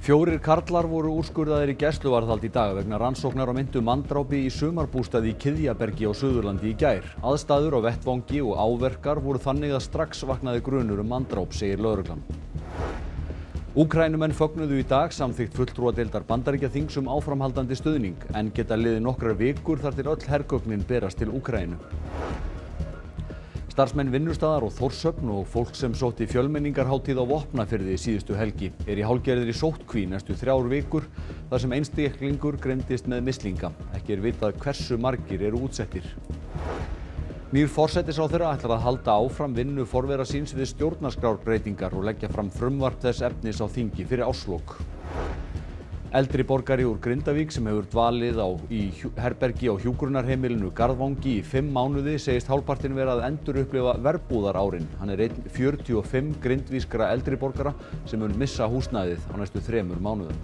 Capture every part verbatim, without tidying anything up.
Fjórir karlar voru úrskurðaðir í gæsluvarðhald í dag vegna rannsóknar á meintu manndrápi í sumarbústaði í Kiðjabergi á Suðurlandi í gær. Aðstæður á vettvangi og áverkar voru þannig að strax vaknaði grunur um manndráp, segir lögreglan. Úkraínumenn fögnuðu í dag samþykkt fulltrúadeildar Bandaríkjaþings um áframhaldandi stuðning, en geta liðið nokkrar vikur þar til öll hergögnin berast til Úkraínu. Starfsmenn vinnustaðar og Þórshöfn og fólk sem sótti fjölmenningarhátíð á Vopnafirði síðustu helgi er í hálfgerðri sóttkví næstu þrjár vikur þar sem einstaklingur greindist með mislinga. Ekki er vitað hversu margir eru útsettir. Nýr forsætisráðherra ætlar að halda áfram vinnu forvera síns við stjórnarskrárbreytingar og leggja fram frumvarp þess efnis á þingi fyrir árslok. Eldri borgari úr Grindavík sem hefur dvalið á í herbergi á hjúkrunarheimilinu Garðvangi í fimm mánuði segist hálfpartinn vera að endurupplifa verbúðarárin. Hann er einn fjörutíu og fimm grindvískra eldri borgara sem mun missa húsnæðið á næstu þremur mánuðum.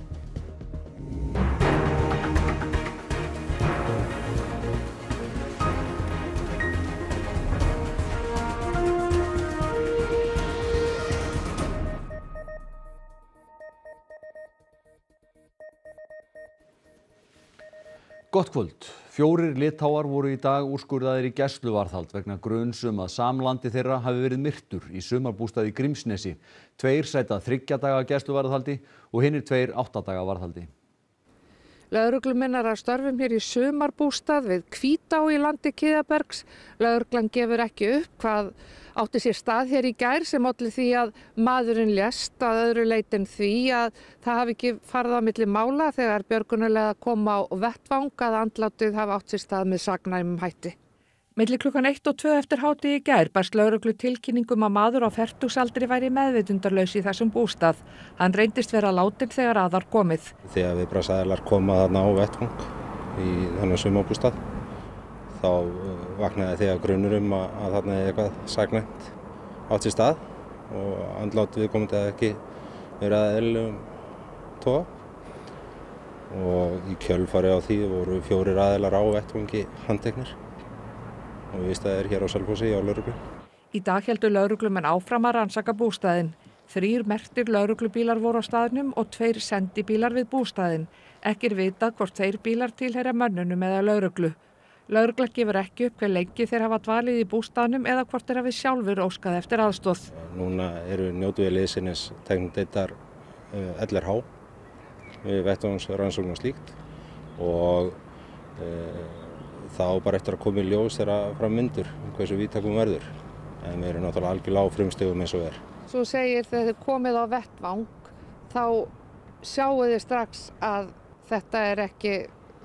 Gott kvöld. Fjórir Litháar voru í dag úrskurðaðir í gæsluvarðhald vegna gruns um að samlandi þeirra hafi verið myrtur í sumarbústað í Grímsnesi. Tveir sæta þriggja daga gæsluvarðhaldi og hinir tveir átta daga varðhaldi. Lögreglumenn eru að störfum hér í sumarbústað við Hvítá í landi Kiðjabergs. Lögreglan gefur ekki upp hvað átti sér stað hér í gær sem olli því að maðurinn lést að öðru leyti en því að það hafi ekki farið á milli mála þegar björgunarliðar kom á vettvang að andlátið hafi átt sér stað með saknæmum hætti. Milli klukkan eitt og tvö eftir hádegi í gær barst lögreglu tilkynningum að maður á fertugsaldri væri meðvitundarlaus í þessum bústað. Hann reyndist vera látinn þegar að var komið. Þegar viðbragðsaðilar koma þarna á vettvang í þennan sumarbústað þá vaknaði þegar grunur um að, að þarna er eitthvað saknæmt átt sér stað og andlát viðkomandi að ekki vera að eðlilegum toga. Og í kjölfari á því voru fjórir aðilar á vettvangi handteknir. Og við staðir hér á Selfossi á lögreglu. Í dag héldu lögreglumenn áfram að rannsaka bústaðinn. Þrír merktir lögreglubílar voru á staðnum og tveir sendibílar við bústaðinn. Ekki er vitað hvort þeir bílar tilheyra mönnunum eða lögreglu. Lögregla gefur ekki upp hve lengi þeir hafa dvalið í bústaðnum eða hvort þeir hafi sjálfur óskað eftir aðstoð. Núna eru njótum við liðsinnis tæknideildar L R H við vettvangsrannsókn og slíkt og e, þá bara eftir að koma í ljós þegar fram myndur hversu víðtækum verður. En við erum náttúrulega algjörlega á frumstigum eins og er. Svo segir þegar þið komið á vettvang þá sjáu þið strax að þetta er ekki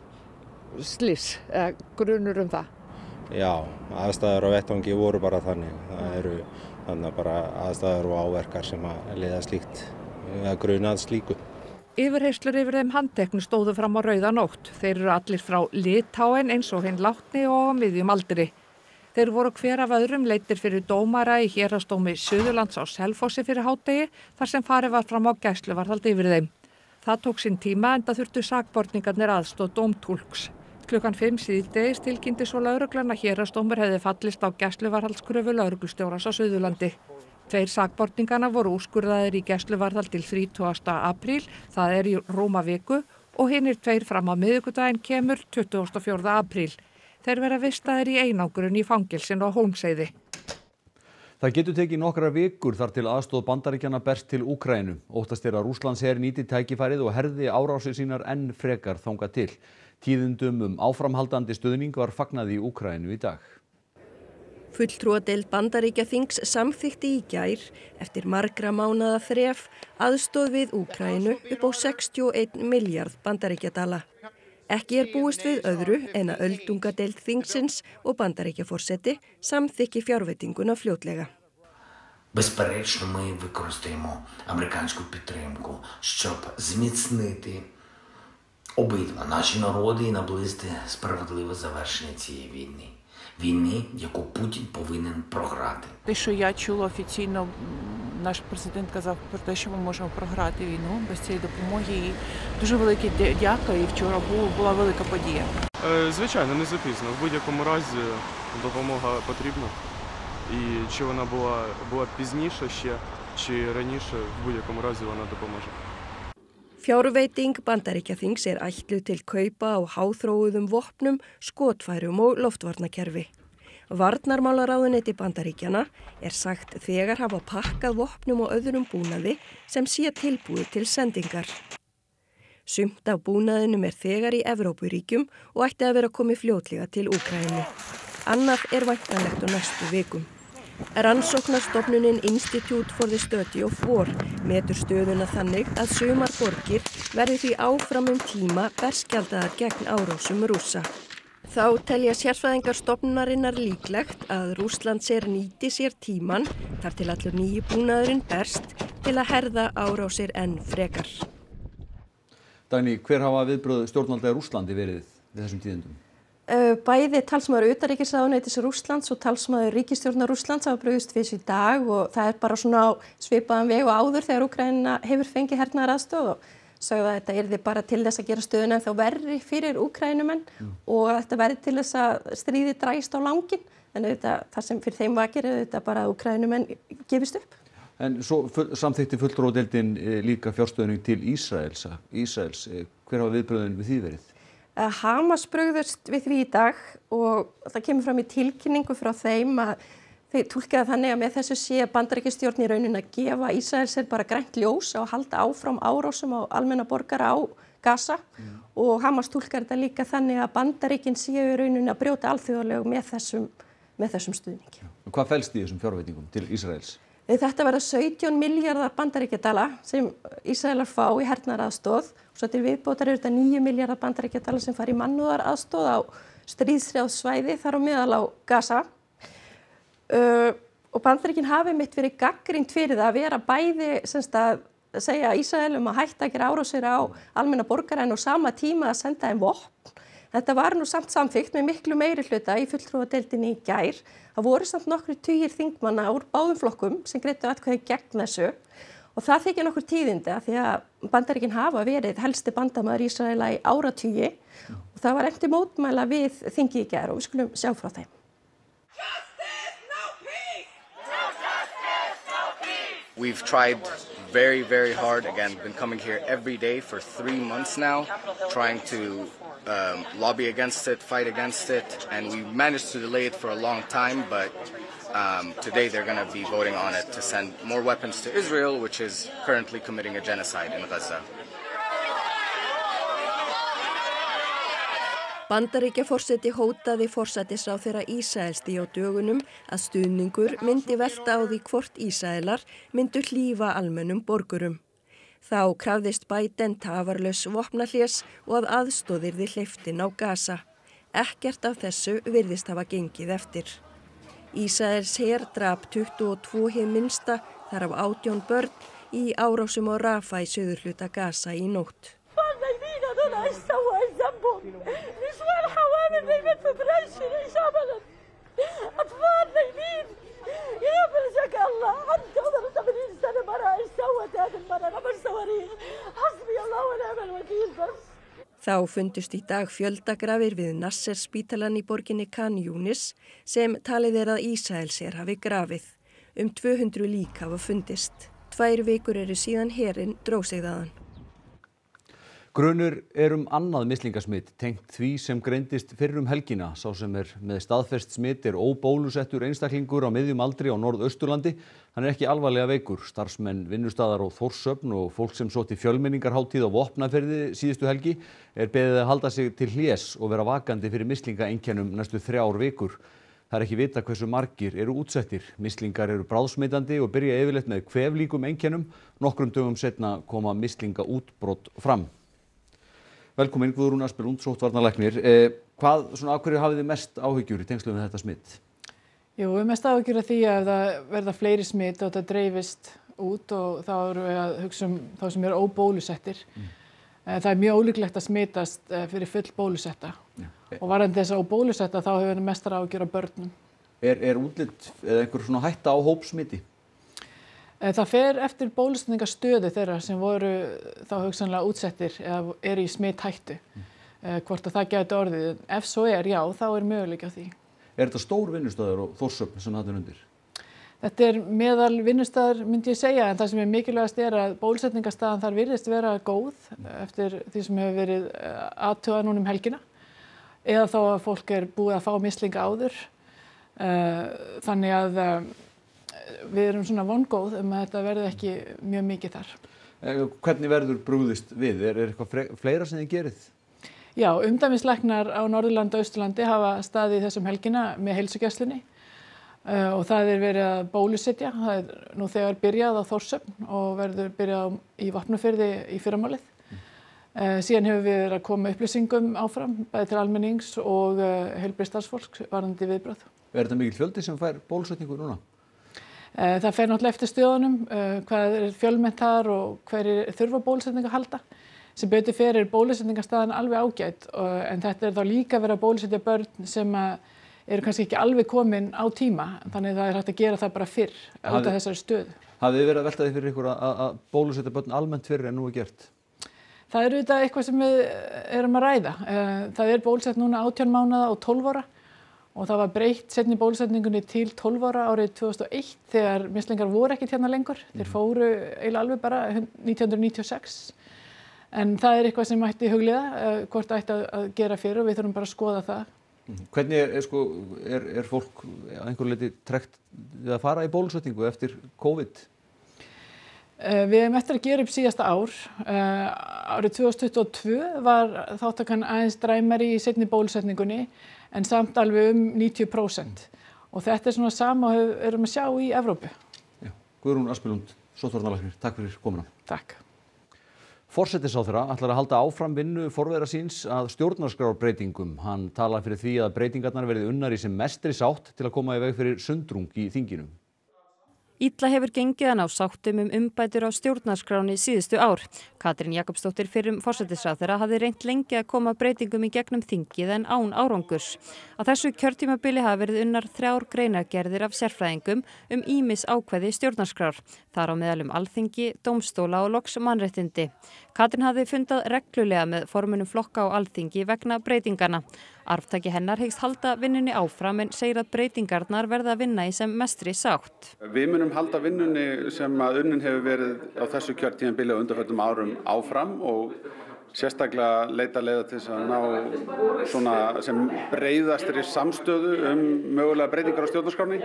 slys eða grunur um það. Já, aðstæður á vettvangi voru bara þannig. Það eru þannig bara aðstæður og áverkar sem að leiða slíkt eða grunað slíku. Yfirheyrslur yfir þeim handteknu stóðu fram á rauða nótt. Þeir eru allir frá Litháen eins og hinn látni og á miðjum aldri. Þeir voru hver af öðrum leiddir fyrir dómara í héraðsdómi Suðurlands á Selfossi fyrir hádegi þar sem farið var fram á gæsluvarðhald yfir þeim. Það tók sinn tíma enda þurftu sakborningarnir aðstoð dómtúlks. Klukkan fimm síðdegis tilkynnti svo lögreglan að héraðsdómur hefði fallist á gæsluvarðhaldskröfu lögreglustjórans á Suðurlandi. Tveir sakborninganna voru úrskurðaðir í gæsluvarðhald til þrítugasta apríl, það er í rúma viku, og hinir tveir fram á miðvikudaginn kemur tuttugasta og fjórða apríl. Þeir vera vistaðir í einangrun í fangelsinu á Hólmsheiði. Það getur tekið nokkrar vikur þar til aðstoð Bandaríkjanna berst til Úkraínu. Óttast er að Rússlandsher nýti tækifærið og herði árásir sínar enn frekar þangað til. Tíðindum um áframhaldandi stuðning var fagnað í Úkraínu í dag. Fulltrúadeild Bandaríkjaþings samþykkti í gær eftir margra mánaða þref aðstoð við Úkraínu upp á sextíu og einn milljarð bandaríkjadala. Ekki er búist við öðru en að öldungadeild þingsins og Bandaríkjaforseti samþykki fjárveitinguna fljótlega. Безперечно, ми використаємо американську підтримку, щоб зміцнити обидва наші народи і наблизити справедливе завершення цієї війни. Війни, яку Путін повинен програти. Те, що я чула офіційно, наш президент казав про те, що ми можемо програти війну без цієї допомоги. І дуже велике дяка, і вчора була велика подія. Звичайно, не запізно. В будь-якому разі допомога потрібна. І чи вона була, була пізніше ще, чи раніше, в будь-якому разі вона допоможе. Fjárveiting Bandaríkjaþings er ætluð til kaupa á háþróuðum vopnum, skotfærum og loftvarnakerfi. Varnarmálaráðuneyti Bandaríkjanna er sagt þegar hafa pakkað vopnum og öðrum búnaði sem sé tilbúið til sendingar. Sumt af búnaðinum er þegar í Evrópuríkjum og ætti að vera komið fljótlega til Úkraínu. Annað er væntanlegt á næstu vikum. Rannsóknarstofnunin Institute for the Study of War metur stöðuna þannig að sumar borgir verði því áfram um tíma berskjaldaðar gegn árásum Rússa. Þá telja sérfræðingar stofnunarinnar líklegt að Rússlandsher nýti sér tíman þar til allur nýji búnaðurinn berst til að herða árásir enn frekar. Dagný, hver hafa viðbrögð stjórnvalda í Rússlandi verið við þessum tíðindum? Bæði talsmaður utanríkisráðuneytis Rússlands og talsmaður ríkisstjórnar Rússlands hafa brugðist við þessu í dag og það er bara svona á svipaðan veg og áður þegar Úkraína hefur fengið hernaðaraðstoð og sagði að þetta yrði bara til þess að gera stöðuna ennþá verri fyrir Úkraínumenn mm. og að þetta verði til þess að stríði drægist á langinn. En þetta, það sem fyrir þeim vakir er þetta bara að Úkraínumenn gefist upp. En svo full, samþykkti fulltrúadeildin líka fjárstuðning til Ísraels. Ísraels. Hver hafa viðbrögðin við því verið? Hamas brugðust við því í dag og það kemur fram í tilkynningu frá þeim að þeir túlkaði þannig að með þessu sé Bandaríkjastjórn í rauninni að gefa Ísraelser bara grænt ljós á að halda áfram árásum á almenna borgara á Gaza mm. og Hamas túlkar þetta líka þannig að Bandaríkin séu í rauninni að brjóta alþjóðalög með þessum, með þessum stuðningi. Hvað felst í þessum fjárveitingum til Ísraels? Þetta verða sautján milljarðar bandaríkjadala sem Ísraelar fá í hernaðaraðstoð og svo til viðbótar eru þetta níu milljarðar bandaríkjadala sem fara í mannúðaraðstoð á stríðshrjáð svæði þar á meðal á Gaza. Uh, og Bandaríkin hafi mitt verið gagnrýnd fyrir það að vera bæði semst að segja Ísraelum að hætta að gera árásir á almenna borgara en á sama tíma að senda þeim vopn. Þetta var nú samt samþykkt með miklu meiri hluta í fulltrúadeildinni í gær. Það voru samt nokkru tugir þingmanna úr báðum flokkum sem greiddu atkvæði gegn þessu og það þykir nokkur tíðindi af því að Bandaríkin hafa verið helsti bandamaður Ísraela í áratugi og það var eftir mótmæla við þingi í gær og við skulum sjá frá þeim. We've tried very, very hard, again, been coming here every day for three months now, trying to um, lobby against it, fight against it, and we managed to delay it for a long time, but um, today they're going to be voting on it to send more weapons to Israel, which is currently committing a genocide in Gaza. Bandaríkjaforseti hótaði forsætisráðherra Ísraels því á dögunum að stuðningur myndi velta á því hvort Ísraelar myndu hlífa almennum borgurum. Þá krafðist Biden tafarlaus vopnahlés og að aðstoð yrði hleypt inn á Gaza. Ekkert af þessu virðist hafa gengið eftir. Ísraels her drap tuttugu og tvö hið minnsta, þar af átján börn, í árásum á Rafah í suðurhluta Gaza í nótt. Þá fundust í dag fjöldagrafir við Nasser spítalann í borginni Khan Yunis sem talið er að Ísraelsher hafi grafið. Um tvö hundruð lík hafa fundist. Tvær vikur eru síðan herinn dró sig þaðan. Grunur er um annað mislingasmit tengt því sem greindist fyrr um helgina. Sá sem er með staðfest smit er óbólusettur einstaklingur á miðjum aldri á Norðausturlandi. Hann er ekki alvarlega veikur. Starfsmenn vinnustaðar og Þórshöfn og fólk sem sótti fjölmenningarhátíð á Vopnafirði síðustu helgi er beðið að halda sig til hlés og vera vakandi fyrir mislingaeinkennum næstu þrjár vikur. Það er ekki vita hversu margir eru útsettir. Mislingar eru bráðsmitandi og byrja yfirleitt með kveflíkum einkennum. Nokkrum dögum seinna koma mislingaútbrot fram. Velkomin Guðrún Asplund, sóttvarnalæknir. Eh, hvað, svona, af hverju hafið þið mest áhyggjur í tengslum við þetta smitt? Jú, við mest áhyggjur af því að það verða fleiri smitt og þetta dreifist út og þá erum við að hugsa um þá sem eru óbólusettir. Mm. Eh, það er mjög ólíklegt að smitast eh, fyrir full bólusetta. Ja. Og varðandi þess að óbólusetta þá hefur við mestar áhyggjur af börnum. Er, er útlit eða einhver svona hætta á hópsmiti? Það fer eftir bólusetningarstöðu þeirra sem voru þá hugsanlega útsettir eða eru í smithættu. Mm. Hvort að það gæti orðið. Ef svo er, já, þá er möguleiki á því. Er þetta stór vinnustöður og Þórshöfn sem þetta er undir? Þetta er meðal vinnustaðar myndi ég segja, en það sem er mikilvægast er að bólusetningarstaðan þar virðist vera góð eftir því sem hefur verið athugað núna um helgina, eða þá að fólk er búið að fá mislinga áður. Þannig að við erum svona vongóð um að þetta verði ekki mjög mikið þar. Hvernig verður brugðist við? Er, er eitthvað fleira sem þið gerið? Já, umdæmislæknar á Norðurlandi og Austurlandi hafa staðið þessum helgina með heilsugæslunni. Uh, og það er verið að bólusetja, það er nú þegar byrjað á Þórshöfn og verður byrjað í Vopnafirði í fyrramálið. Uh, síðan hefur við verið að koma upplýsingum áfram, bæði til almennings og uh, heilbrigðisstarfsfólks varðandi viðbrögð. Er þetta mikil fjöldi sem fær bólusetningu núna? Uh, það fer náttúrulega eftir stöðunum, uh, hvað er fjölmennt þar og hverjir þurfa bólusetningu að halda. Sem betur fer er bólusetningarstaðan alveg ágætt, uh, en þetta er þá líka verið að bólusetja börn sem að eru kannski ekki alveg komin á tíma, þannig að það er hægt að gera það bara fyrr út af þessari stöðu. Hafið þið verið að velta því fyrir ykkur að, að bólusetja börn almennt fyrr en nú er gert? Það er auðvitað eitthvað sem við erum að ræða. Það er bólusett núna átján mánaða og tólf ára og það var breytt seinni bólusetningunni til tólf ára árið tvö þúsund og eitt þegar mislingar voru ekkert hérna lengur. Mm. Þeir fóru eiginlega alveg bara nítján hundruð níutíu og sex. En það er eitthvað sem ætti hugleiða, hvort ætti að gera fyrir og við þurfum bara að skoða það. Hvernig er, er, sko, er, er fólk að einhverju leyti tregt við að fara í bólusetningu eftir COVID? Uh, við hefum eftir að gera upp síðasta ár. Uh, árið tvö þúsund tuttugu og tvö var þáttakan aðeins dræmari í seinni bólusetningunni en samt alveg um níutíu prósent. Og þetta er svona sama og við erum að sjá í Evrópu. Já. Guðrún Aspelund, sóttvarnalæknir, takk fyrir komuna. Takk. Forsætisráðherra ætlar að halda áfram vinnu forvera síns að stjórnarskrárbreytingum. Hann talar fyrir því að breytingarnar verði unnar í sem mestri sátt til að koma í veg fyrir sundrung í þinginu. Illa hefur gengið að ná sáttum um umbætur á stjórnarskráni síðustu ár. Katrín Jakobsdóttir fyrrum forsætisráðherra hafði reynt lengi að koma breytingum í gegnum þingið en án árangurs. Á þessu kjörtímabili hafa verið unnar þrjár greinargerðir af sérfræðingum um ýmis ákvæði stjórnarskrár. Þar á meðal um Alþingi, dómstóla og loks mannréttindi. Katrín hafði fundað reglulega með formunum flokka á Alþingi vegna breytingana. Arftaki hennar hyggst halda vinnunni áfram en segir að breytingarnar verða að vinna í sem mestri sátt. Við munum halda vinnunni sem að unnin hefur verið á þessu kjörtímabili á undanförnum árum áfram og sérstaklega leita leiða til þess að ná svona sem breiðastri samstöðu um mögulega breytingar á stjórnarskránni.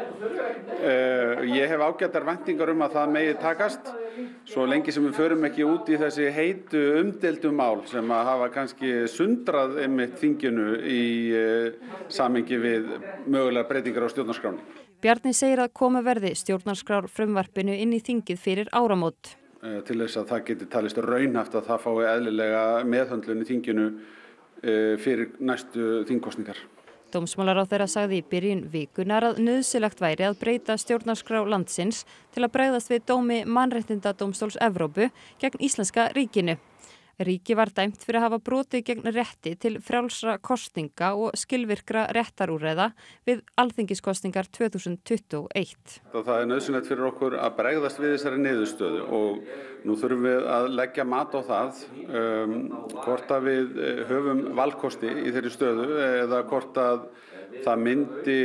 Uh, ég hef ágætar væntingar um að það megi takast svo lengi sem við förum ekki út í þessi heitu umdeildu mál sem að hafa kannski sundrað einmitt þinginu í uh, samhengi við mögulega breytingar á stjórnarskránni. Bjarni segir að koma verði stjórnarskrár frumvarpinu inn í þingið fyrir áramót. Til þess að það geti talist raunhæft að það fái eðlilega meðhöndlun í þinginu fyrir næstu þingkosningar. Dómsmálaráðherra sagði í byrjun vikunar að nauðsynlegt væri að breyta stjórnarskrá landsins til að bregðast við dómi Mannréttindadómstóls Evrópu gegn íslenska ríkinu. Ríki var dæmt fyrir að hafa brotið gegn rétti til frjálsra kosninga og skilvirkra réttarúrræða við alþingiskosningar tvö þúsund tuttugu og eitt. Það er nauðsynlegt fyrir okkur að bregðast við þessari niðurstöðu og nú þurfum við að leggja mat á það um, hvort að við höfum valkosti í þeirri stöðu eða hvort að það myndi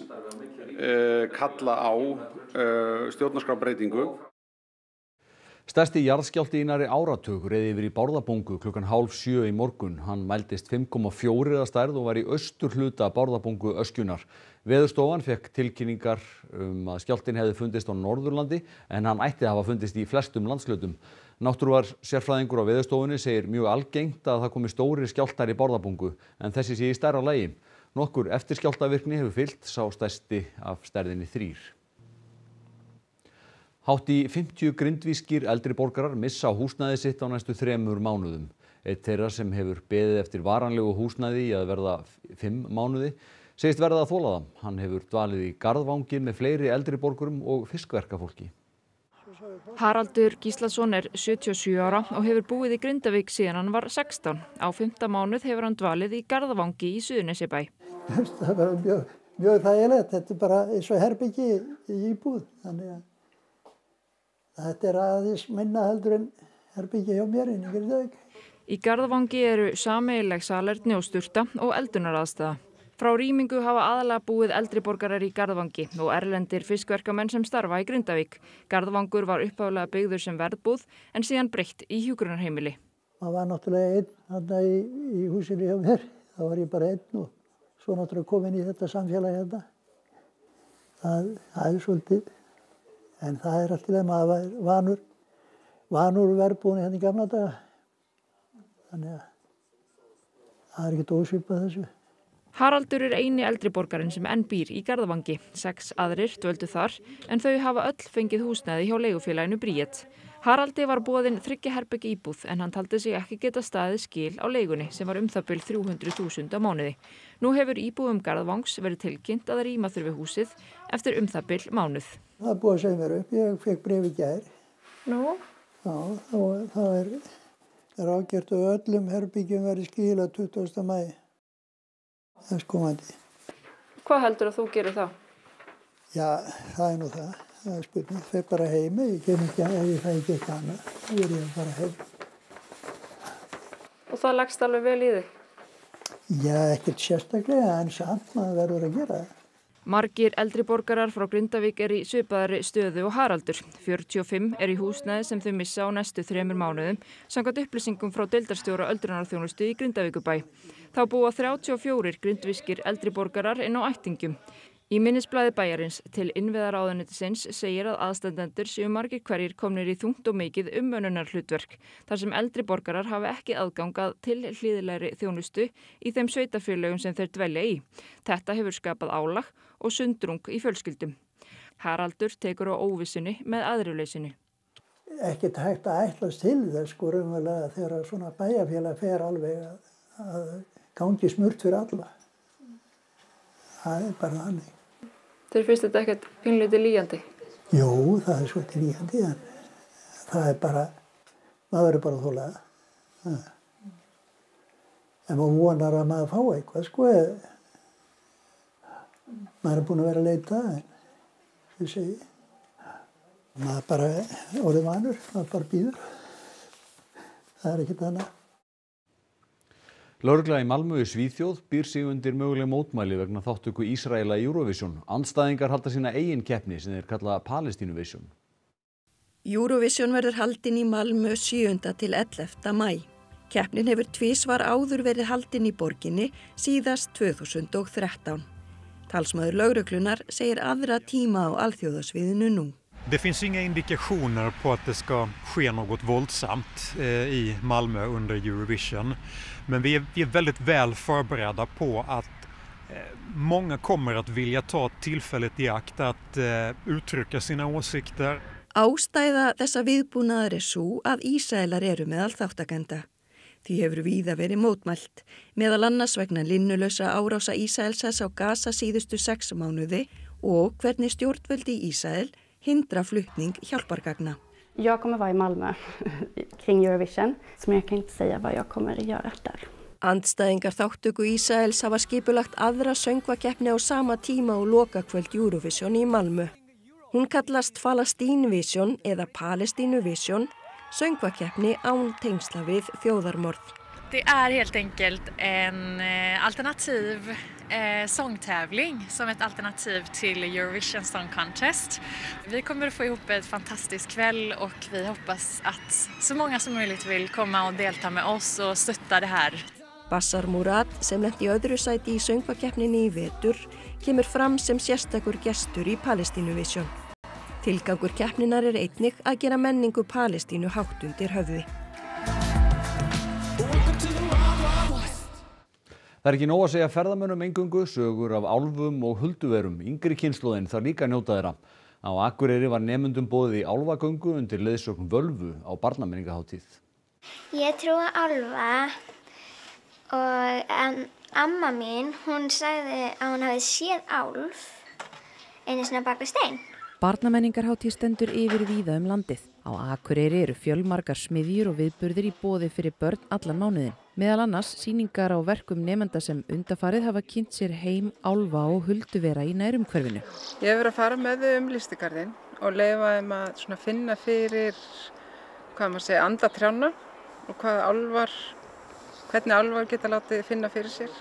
uh, kalla á uh, stjórnarskrárbreytingu. Stærsti jarðskjálfti í nærri áratug reið yfir í Bárðarbungu klukkan hálf sjö í morgun. Hann mældist fimm komma fjögur að stærð og var í austurhluta Bárðarbungu öskjunnar. Veðurstofan fékk tilkynningar um að skjálftinn hefði fundist á Norðurlandi en hann ætti að hafa fundist í flestum landshlutum. Náttúruvar sérfræðingur á Veðurstofunni segir mjög algengt að það komi stórir skjálftar í Bárðarbungu en þessi sé í stærra lagi. Nokkur eftirskjálftavirkni hefur fylgt, sá stærsti af stærðinni þrír. Hátt í fimmtíu grindvískir eldri borgarar missa húsnæði sitt á næstu þremur mánuðum. Eitt þeirra sem hefur beðið eftir varanlegu húsnæði í að verða fimm mánuði segist verða að þola það. Hann hefur dvalið í Garðvangi með fleiri eldri borgurum og fiskverkafólki. Haraldur Gíslason er sjötíu og sjö ára og hefur búið í Grindavík síðan hann var sextán. Á fimmta mánuð hefur hann dvalið í Garðvangi í Suðurnesjabæ. Það var mjög, mjög þægilegt. Þetta er bara eins og herbyggi í íbúð. Þannig að þetta er aðeins minna heldur en herbyggi hjá mér inn í Grindavík. Í Garðvangi eru sameiginleg salerni og sturta og eldunaraðstaða. Frá rýmingu hafa aðalega búið eldri borgarar í Garðvangi og erlendir fiskverkamenn sem starfa í Grindavík. Garðvangur var upphaflega byggður sem verðbúð en síðan breytt í hjúkrunarheimili. Það var náttúrulega einn þarna í, í húsinu hjá mér. Það var ég bara einn og svo náttúrulega komin í þetta samfélag hérna. Það, það er svolítið, en það er alltaf maður var vanur, vanur verðbúðinu hérna í gamla daga. Þannig að það er ekkert ósvipað þessu. Haraldur er eini eldri borgarinn sem enn býr í Garðvangi. Sex aðrir dvöldu þar en þau hafa öll fengið húsnæði hjá leigufélaginu Bríet. Haraldi var boðin þriggja herbergja íbúð en hann taldi sig ekki geta staðið skil á leigunni sem var um það bil þrjú hundruð þúsund á mánuði. Nú hefur íbúum Garðvangs verið tilkynnt að rýma þurfi húsið eftir um það bil mánuð. Það er búið að segja mér upp. Ég fekk bréf í gær. Nú? Já, þá, þá er, er ágjört að öllum herbyggjum verið skilað tuttugasta maí. Þess komandi. Hvað heldur að þú gerir þá? Já, það er nú það. Það er spurning. Það er bara heima. Ég kem ekki að, ef ég fæ ekki eitthvað annað. Það er ég bara heim. Og það leggst alveg vel í þig? Já, ekkert sérstaklega, en samt maður verður að gera það. Margir eldri borgarar frá Grindavík er í svipaðri stöðu og Haraldur. fjörutíu og fimm er í húsnæði sem þau missa á næstu þremur mánuðum, samkvæmt upplýsingum frá deildarstjóra öldrunarþjónustu í Grindavíkurbæ. Þá búa þrjátíu og fjórir grindvískir eldri borgarar inn á ættingjum. Í minnisblaði bæjarins til innviðaráðuneytisins segir að aðstandendur séu margir hverjir komnir í þungt og mikið umönnunarhlutverk, þar sem eldri borgarar hafi ekki aðgangað til hlýðilegri þjónustu í þeim sveitafélögum sem þeir dvelja í. Þetta hefur skapað álag og sundrung í fjölskyldum. Haraldur tekur á óvissunni með aðriðleysinu. Ekkert hægt að ætlast til þess sko raunverulega þegar svona bæjarfélag fer alveg að, að gangi smurt fyrir alla. Það er bara þannig. Þeir finnst þetta ekkert pínlítið lýjandi? Jú, það er svolítið lýjandi, en það er bara, maður verður bara að þola það. En maður vonar að maður fá eitthvað, sko. Maður er búin að vera að leita, en ég segi, maður bara orðið vanur, maður bara býður. Það er ekkert annað. Lögregla í Malmö í Svíþjóð býr sig undir möguleg mótmæli vegna þátttöku Ísraela í Eurovision. Andstæðingar halda sína eigin keppni sem þeir kalla Palestínuvision. Eurovision verður haldin í Malmö sjöunda til ellefta maí. Keppnin hefur tvisvar áður verið haldin í borginni, síðast tvö þúsund og þrettán. Talsmaður lögreglunar segir aðra tíma á alþjóðasviðinu nú. Det finns inga indikationer på att det ska ske något våldsamt eh, i Malmö under Eurovision. Men vi är, vi är väldigt väl förberedda på att eh, många kommer att vilja ta tillfället i akt att eh, uttrycka sina åsikter. Ástæða þessa viðbúnaðar er sú að Ísraelar eru meðal þáttakenda. Því hefur víða verið mótmælt, meðal annars vegna linnulausa árása Ísraelsins á Gaza síðustu sex mánuði og hvernig stjórnvöld í Ísrael hindra flutning hjálpargagna. Jag kommer vara i Malmö kring Eurovision, som jag kan inte säga vad jag kommer att göra där. Andstæðingar þáttöku Ísraels hafa skipulagt aðra söngvakeppni á sama tíma og lokakvöld Eurovision í Malmö. Hún kallast Palestínvision eða Palestínuvision, söngvakeppni án tengsla við þjóðarmorð. Det är helt enkelt en alternativ eh, sångtävling som ett alternativ till Eurovision Song Contest. Vi kommer att få ihop ett fantastisk kväll och vi hoppas att så många som möjligt vill komma och delta med oss och stötta det här. Bassar Murad, sem lenti í öðru sæti í söngvakeppninni í vetur, kemur fram sem sérstakur gestur í Palestínuvision. Tilgangur keppninar er einnig að gera menningu Palestínu hátt undir höfði. Það er ekki nóg að segja ferðamönnum eingöngu sögur af álfum og hulduverum. Yngri kynslóðin þarf líka að njóta þeirra. Á Akureyri var nemendum boðið í álfagöngu undir leiðsögn Völvu á barnamenningahátíð. Ég trúi á álfa og en amma mín, hún sagði að hún hafi séð álf einu sinni bak við stein. Barnamenningarhátíð stendur yfir víða um landið. Á Akureyri eru fjölmargar smiðjur og viðburðir í boði fyrir börn allan mánuðinn. Meðal annars sýningar á verkum nemenda sem undanfarið hafa kynnt sér heim álfa og hulduvera í nærumhverfinu. Ég hef verið að fara með þau um listigarðinn og leyfa þeim að svona finna fyrir, hvað maður segja, andatrjána og hvað álfar, hvernig álfar geta látið finna fyrir sér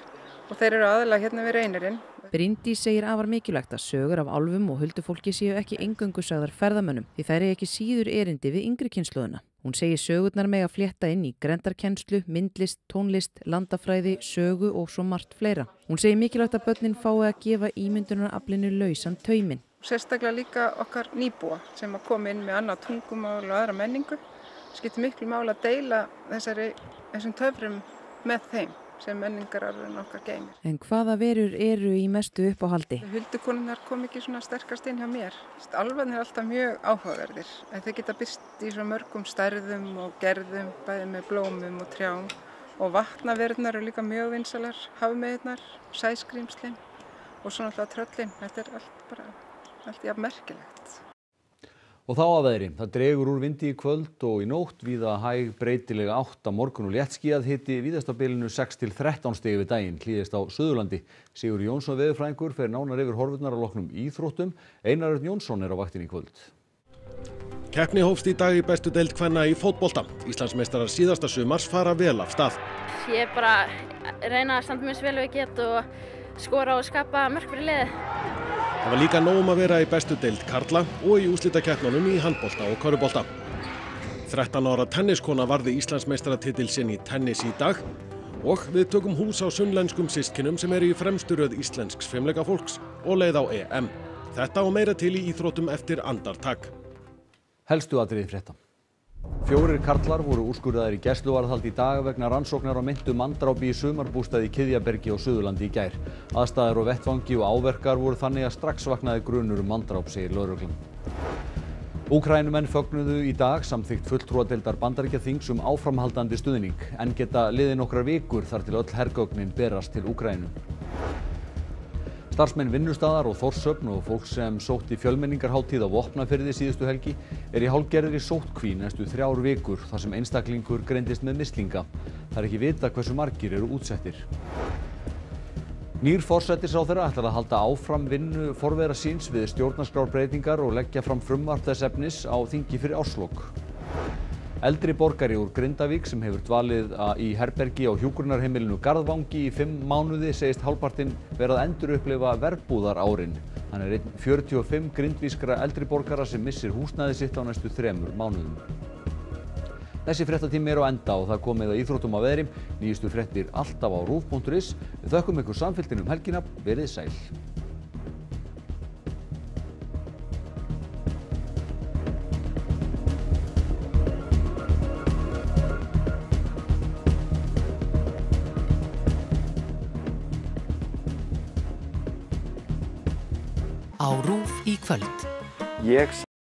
og þeir eru aðalega hérna við reynirinn. Bryndís segir afar mikilvægt að sögur af álfum og huldufólki séu ekki eingöngu sagðar ferðamönnum því þær eru ekki síður erindi við yngri kynslóðina. Hún segir sögurnar mega flétta inn í grenndarkennslu, myndlist, tónlist, landafræði, sögu og svo margt fleira. Hún segir mikilvægt að börnin fái að gefa ímyndunaraflinu lausan tauminn. Sérstaklega líka okkar nýbúa sem að koma inn með annað tungumál og aðra menningu. Skiptir miklu máli að deila þessari, þessum töfrum með þeim sem menningararfurinn okkar geymir. En hvaða verur eru í mestu uppáhaldi? Huldukonurnar kom ekki svona sterkast inn hjá mér. Álfarnir er alltaf mjög áhugaverðir. Þeir geta birst í svo mörgum stærðum og gerðum, bæði með blómum og trjám. Og vatnaverurnar eru líka mjög vinsalar, hafmeyðurnar, sæskrímslin og svona alltaf tröllin. Þetta er allt bara, allt jafn merkilegt. Og þá að veðri. Það dregur úr vindi í kvöld og í nótt víða hæg breytilega átt á morgun og léttskýjað, hiti víðast á bilinu sex til þrettán stig við daginn, hlýðist á Suðurlandi. Sigurður Jónsson veðurfræðingur fer nánar yfir horfurnar að loknum íþróttum. Einar Örn Jónsson er á vaktinni í kvöld. Keppni hófst í dag í bestu deild kvenna í fótbolta. Íslandsmeistarar síðasta sumars fara vel af stað. Ég bara reyna að standa mjög vel við get og skora og skapa mörk fyrir liðið. Það var líka nóg um að vera í bestu deild karla og í úrslitakeppnunum í handbolta og körfubolta. þrettán ára tenniskona varði Íslandsmeistaratitil sinn í tennis í dag og við tökum hús á sunnlenskum systkinum sem eru í fremstu röð íslensks fimleikafólks og leið á E M. Þetta og meira til í íþróttum eftir andartak. Helstu atriði frétta. Fjórir karlar voru úrskurðaðir í gæsluvarðhald í dag vegna rannsóknar á meintu manndrápi í sumarbústaði í Kiðjabergi á Suðurlandi í gær. Aðstæður og vettvangi og áverkar voru þannig að strax vaknaði grunur um manndráp, segir lögreglan. Úkraínumenn fögnuðu í dag samþykkt fulltrúadeildar Bandaríkjaþings um áframhaldandi stuðning, en geta liðið nokkrar vikur þar til öll hergögnin berast til Úkraínu. Starfsmenn vinnustaðar og Þórshöfn og fólk sem sótti fjölmenningarhátíð á Vopnafirði síðustu helgi er í hálfgerðri sóttkví næstu þrjár vikur þar sem einstaklingur greindist með mislinga. Það er ekki vitað hversu margir eru útsettir. Nýr forsætisráðherra ætlar að halda áfram vinnu forvera síns við stjórnarskrárbreytingar og leggja fram frumvarp þess efnis á þingi fyrir árslok. Eldri borgari úr Grindavík sem hefur dvalið í herbergi á hjúkrunarheimilinu Garðvangi í fimm mánuði segist hálfpartinn vera að endurupplifa verbúðarárin. Hann er einn fjörutíu og fimm grindvískra eldri borgara sem missir húsnæði sitt á næstu þremur mánuðum. Þessi fréttatími er á enda og það komið að íþróttum á veðri. Nýjustu fréttir alltaf á rúv punktur is. Við þökkum ykkur samfylgdina um helgina. Verið sæl. Á RÚV í kvöld. Ég